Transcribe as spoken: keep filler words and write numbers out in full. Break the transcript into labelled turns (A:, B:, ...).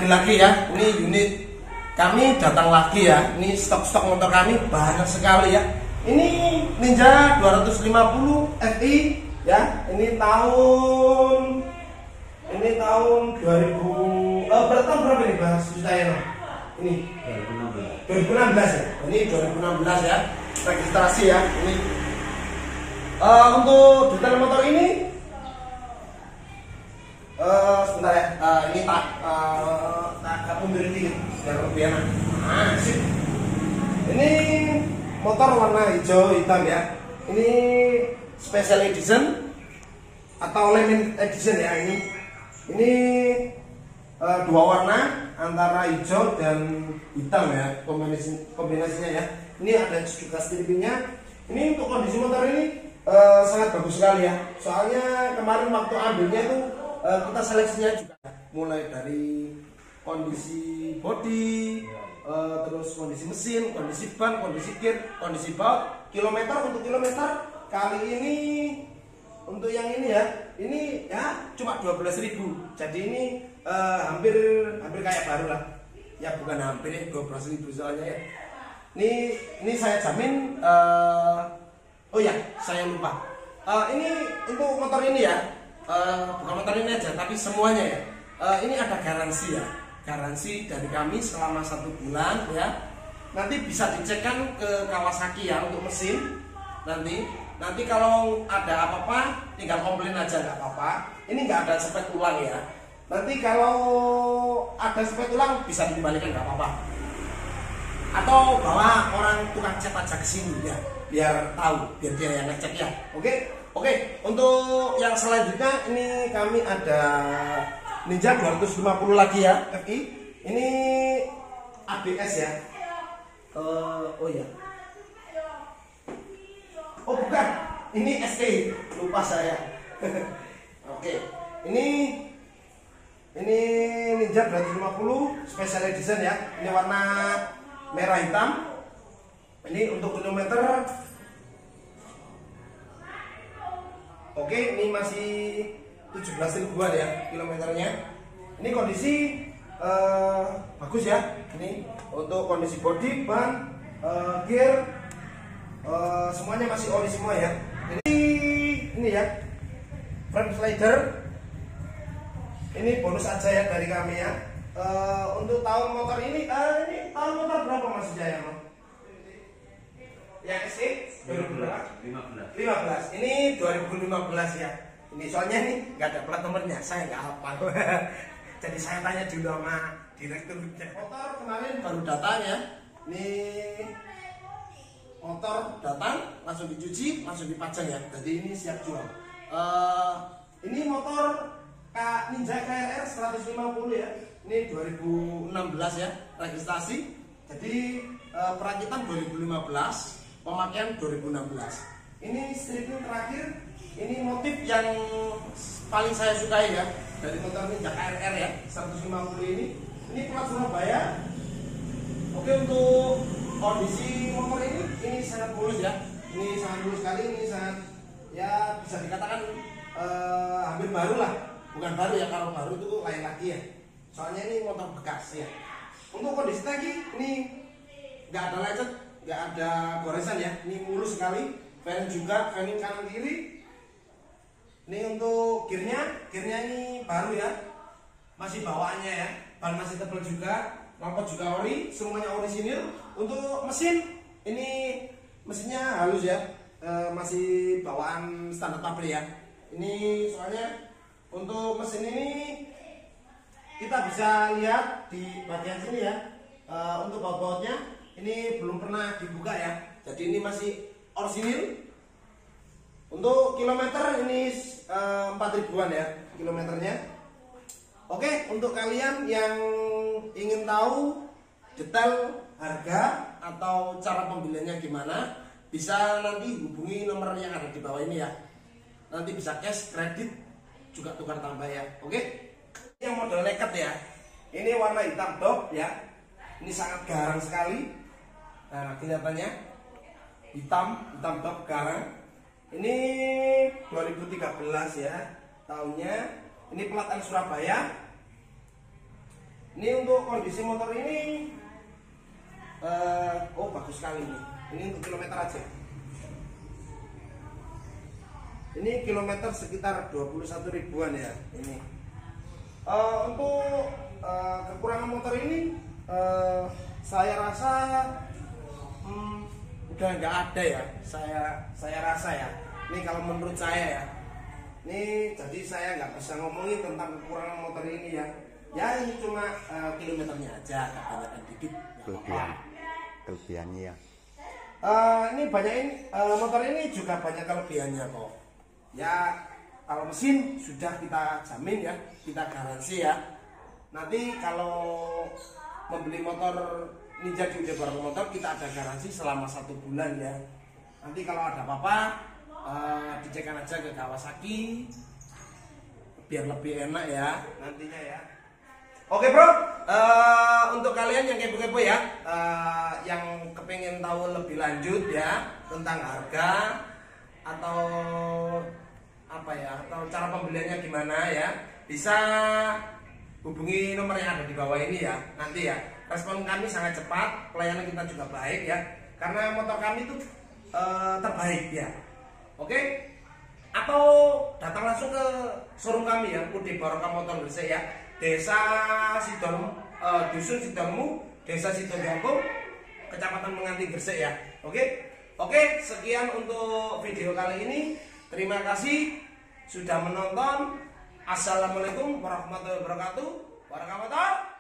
A: lagi-lagi ya, ini unit kami datang lagi ya. Ini stok-stok motor kami banyak sekali ya. Ini Ninja dua ratus lima puluh F I ya. Ini tahun ini tahun dua ribu eh, berapa tahun berapa nih Mas Yusayano? Ini dua ribu enam belas. dua ribu enam belas ya. Ini dua ribu enam belas ya. Registrasi ya. Ini uh, untuk detail motor ini Uh, sebentar ya, uh, ini tak uh, tak agak mundur dikit biar lebih enak. Nah, sip. Ini motor warna hijau hitam ya. Ini special edition atau limited edition ya ini. Ini uh, dua warna antara hijau dan hitam ya, kombinasi kombinasinya ya. Ini ada juga strippingnya. Ini untuk kondisi motor ini uh, sangat bagus sekali ya. Soalnya kemarin waktu ambilnya tuh Uh, kita seleksinya juga mulai dari kondisi bodi, uh, terus kondisi mesin, kondisi ban, kondisi gear, kondisi baut, kilometer untuk kilometer kali ini untuk yang ini ya, ini ya cuma dua belas ribu. Jadi ini uh, hampir hampir kayak baru lah. Ya bukan hampir ya, dua belas ribu soalnya ya. Ini ini saya jamin. Uh, oh ya, saya lupa. Uh, ini untuk motor ini ya. Uh, bukan motor ini aja, tapi semuanya ya. Uh, ini ada garansi ya, garansi dari kami selama satu bulan ya. Nanti bisa dicekkan ke Kawasaki ya untuk mesin. Nanti, nanti kalau ada apa-apa, tinggal komplain aja nggak apa-apa. Ini nggak ada sepet ulang ya. Nanti kalau ada sepet ulang bisa dikembalikan nggak apa-apa. Atau bawa orang tukang cat aja ke sini ya, biar tahu, biar dia yang ngecek ya. Oke? Oke, untuk yang selanjutnya ini kami ada Ninja dua ratus lima puluh lagi ya, F I. Ini A B S ya. Uh, oh ya. Oh bukan, ini S E, lupa saya. Oke, ini ini Ninja dua ratus lima puluh Special Edition ya. Ini warna merah hitam. Ini untuk kilometer. Oke, ini masih tujuh belas ribuan ya kilometernya. Ini kondisi uh, bagus ya. Ini untuk kondisi bodi, ban, uh, gear, uh, semuanya masih oli semua ya. Ini ini ya, frame slider. Ini bonus aja ya dari kami ya. Uh, untuk tahun motor ini, uh, ini tahun motor berapa Mas Jaya? Yang S E dua ribu lima belas. Ini dua ribu lima belas ya. Ini soalnya nih nggak ada plat nomornya, saya nggak hafal. Jadi saya tanya dulu sama direktur cek motor kemarin baru datang ya. Ini motor datang langsung dicuci, langsung dipajang ya. Jadi ini siap jual. Uh, ini motor Ninja K R R seratus lima puluh ya. Ini dua ribu enam belas ya registrasi. Jadi uh, perakitan dua ribu lima belas. Pemakaian dua ribu enam belas. Ini stripping terakhir. Ini motif yang paling saya sukai ya dari motor Ninja K R R ya seratus lima puluh ini. Ini plat Surabaya. Oke, untuk kondisi motor ini ini sangat mulus ya. Ini sangat mulus sekali. Ini sangat ya bisa dikatakan eh, hampir baru lah. Bukan baru ya, kalau baru itu lain lagi ya. Soalnya ini motor bekas ya. Untuk kondisi lagi ini nggak ada lecet, nggak ada goresan ya. Ini mulus sekali. Fan juga, fanning kanan kiri. Ini untuk gearnya, gearnya ini baru ya. Masih bawaannya ya. Ban masih tebal juga, lampu juga ori, semuanya orisinil. Untuk mesin ini mesinnya halus ya. E, masih bawaan standar pabrik ya. Ini soalnya untuk mesin ini kita bisa lihat di bagian sini ya. E, untuk baut-bautnya ini belum pernah dibuka ya. Jadi ini masih orisinil. Untuk kilometer ini e, empat ribuan ya kilometernya. Oke, untuk kalian yang ingin tahu detail harga atau cara pembeliannya gimana, bisa nanti hubungi nomor yang ada di bawah ini ya. Nanti bisa cash, kredit, juga tukar tambah ya. Oke. Yang model nekat ya. Ini warna hitam dop ya. Ini sangat garang sekali. Nah, kelihatannya hitam, hitam dop garang. Ini dua ribu tiga belas ya tahunnya. Ini plat Surabaya. Ini untuk kondisi motor ini uh, oh bagus sekali ini. Ini untuk kilometer aja. Ini kilometer sekitar dua puluh satu ribuan ya ini. Uh, untuk uh, kekurangan motor ini uh, saya rasa hmm, udah nggak ada ya. Saya saya rasa ya. Ini kalau menurut saya ya. Ini jadi saya nggak bisa ngomongin tentang kekurangan motor ini ya. Ya ini cuma uh, kilometernya aja, kebanyakan dikit.
B: Kelebihan, kelebihannya ya.
A: Uh, ini banyak ini uh, motor ini juga banyak kelebihannya kok. Ya kalau mesin sudah kita jamin ya, kita garansi ya. Nanti kalau membeli motor Ninja di Ude Barokah Motor kita ada garansi selama satu bulan ya. Nanti kalau ada apa-apa uh, dicekkan aja ke Kawasaki biar lebih enak ya nantinya ya. Oke bro, uh, untuk kalian yang kepo-kepo ya, uh, yang kepengen tahu lebih lanjut ya tentang harga atau apa ya, atau cara pembeliannya gimana ya, bisa hubungi nomor yang ada di bawah ini ya. Nanti ya, respon kami sangat cepat, pelayanan kita juga baik ya, karena motor kami itu uh, terbaik ya. Oke, atau datang langsung ke showroom kami ya, Ude Barokah Motor Gresik ya. Desa Sidon, uh, Dusun Sidonmu, Desa Sidonjangkung, Kecamatan Menganti Gresik ya. Oke, oke, sekian untuk video kali ini. Terima kasih sudah menonton. Assalamualaikum warahmatullahi wabarakatuh. Barokah Motor.